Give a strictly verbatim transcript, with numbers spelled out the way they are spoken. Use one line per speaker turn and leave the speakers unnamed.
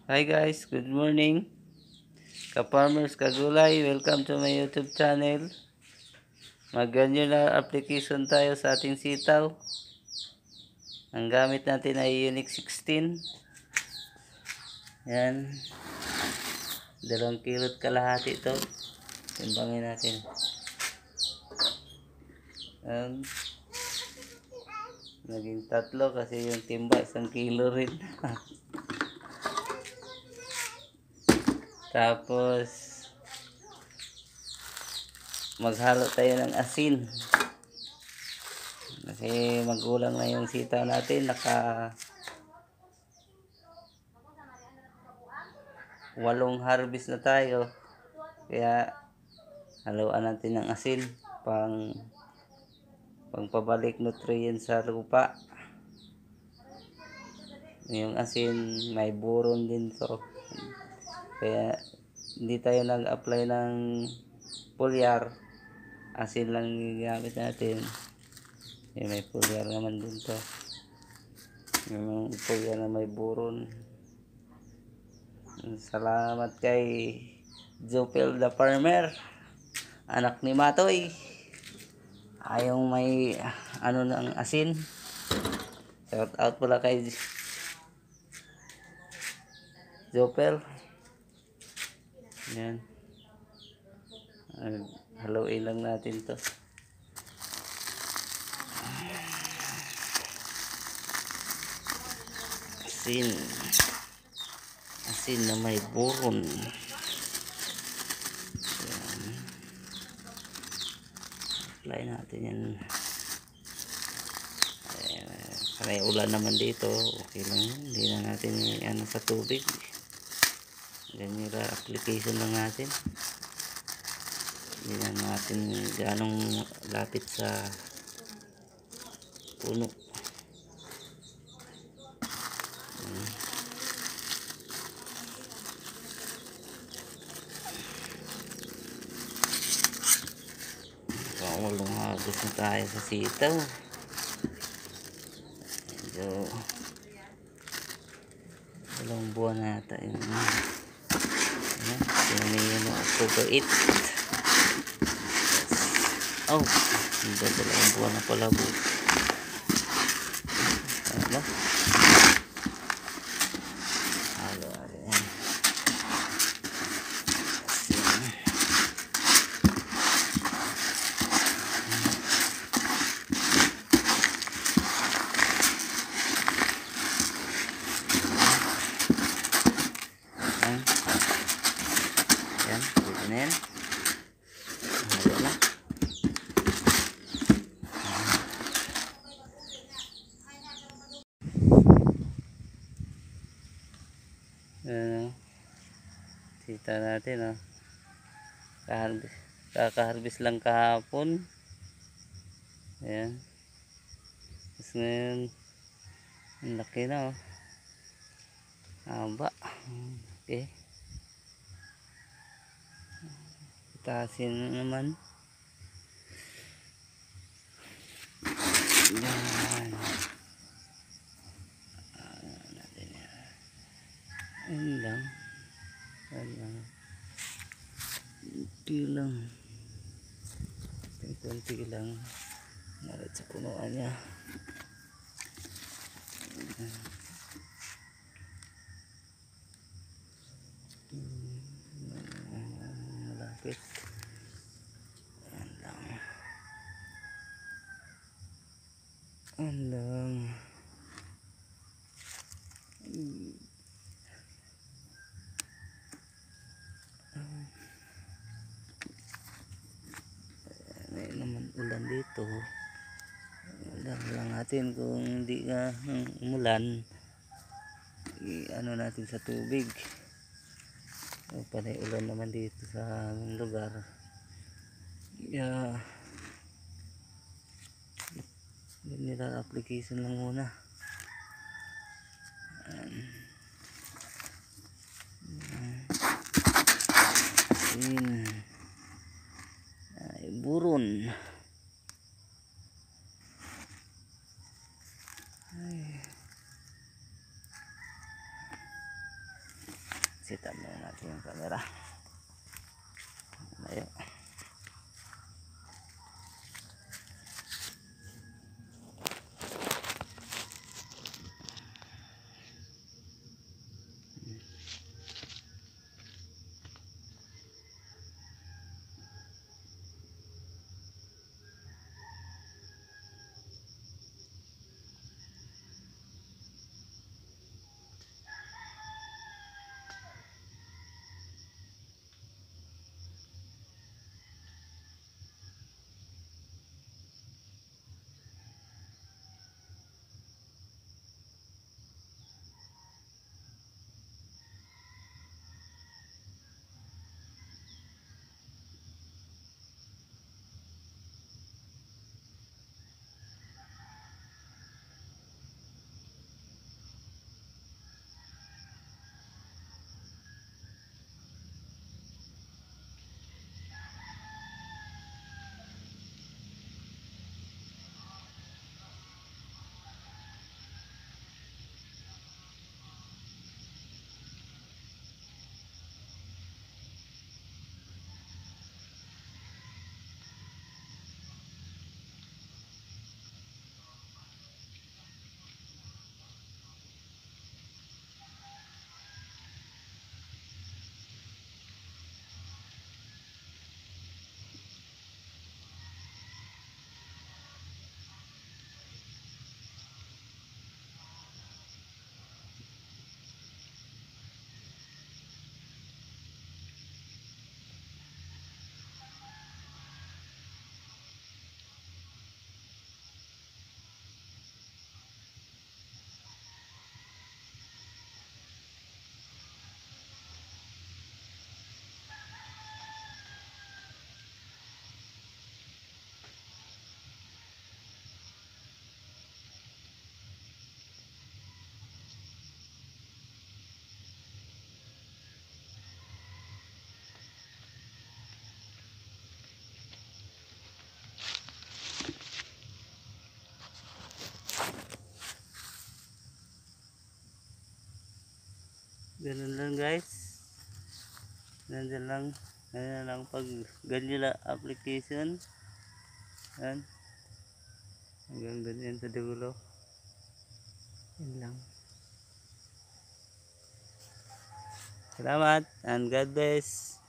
Hi guys, good morning. Ka-farmers, kagulay, welcome to my YouTube channel. Mag-granular application tayo sa ating sitaw. Ang gamit natin ay Unique sixteen. Yan. Dalawang kilot kalahati ito. Timbangin natin. Yan. Naging tatlo kasi yung timba isang kilo rin. Tapos maghalo tayo ng asin. Kasi magulang na yung sitaw natin, naka walong harvest na tayo. Kaya haluan natin ng asin pang pangpabalik nutrients sa lupa. Yung asin may buron din to. Kaya hindi tayo nag-apply ng foliar. Asin lang gamit natin. Eh, may foliar naman din to. Yung foliar na may buron. Salamat kay Jopel the Farmer, anak ni Matoy. Ayaw may ano ng asin. Shout out pala kay Jopel. Yan. Haluin lang natin to. Asin. Asin na may buron. Yan. Apply natin yan. May ulan naman dito, okay lang yun. Hindi na natin ano sa tubig. Ganyan yung application lang natin. Hindi na natin ganong lapit sa puno. Hmm. Kaulong hagos na tayo sa sitaw. So, dalawang buwan na yata yung ayan, sinaming yun o October eighth. Oh, hindi dalawang buwan na pala po. Ano? Halo, ayan. Yan, dito na yan. Halo na. Ayan, sita natin, oh. Kakaharbis, kakaharbis lang kahapon. Ayan. Tapos ngayon, ang laki na, oh. Haba. Okay. Itasin naman. Yan. Ano natin yan. Yan lang. Yan lang. Kunti lang. Kunti lang. Nalit sa punuan niya. Malapit. Yan lang. Yan lang. May naman ulan dito. Ulan lang natin kung hindi ka umulan. I-ano natin sa tubig. O, panay ulan naman dito sa lugar. Yeah. Nila application lang muna. Ayan. Ay, buron. Ay. Set up na natin yung camera. Layo. Ganun lang guys. Ganun lang. Ganun lang pag ganila application. Yan. Hanggang dun yan sa dulo. Yan lang. Salamat and God bless.